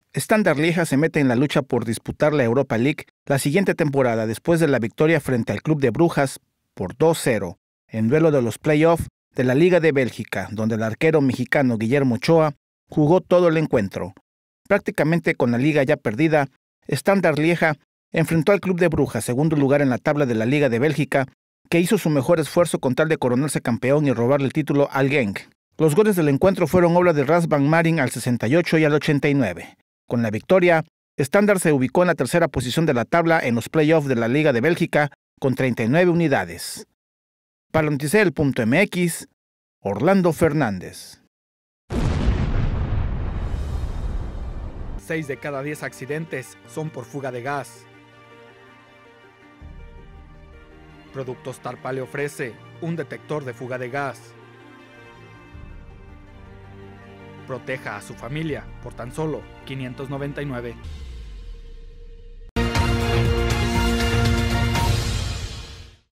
Standard Lieja se mete en la lucha por disputar la Europa League la siguiente temporada después de la victoria frente al Club de Brujas por 2-0 en duelo de los play-off de la Liga de Bélgica, donde el arquero mexicano Guillermo Ochoa jugó todo el encuentro. Prácticamente con la liga ya perdida, Standard Lieja enfrentó al Club de Brujas, segundo lugar en la tabla de la Liga de Bélgica, que hizo su mejor esfuerzo con tal de coronarse campeón y robarle el título al Genk. Los goles del encuentro fueron obra de Ras Van Marin al 68 y al 89. Con la victoria, Standard se ubicó en la tercera posición de la tabla en los playoffs de la Liga de Bélgica con 39 unidades. Para Noticel.mx, Orlando Fernández. 6 de cada 10 accidentes son por fuga de gas. Productos Tarpa le ofrece un detector de fuga de gas. Proteja a su familia por tan solo $599.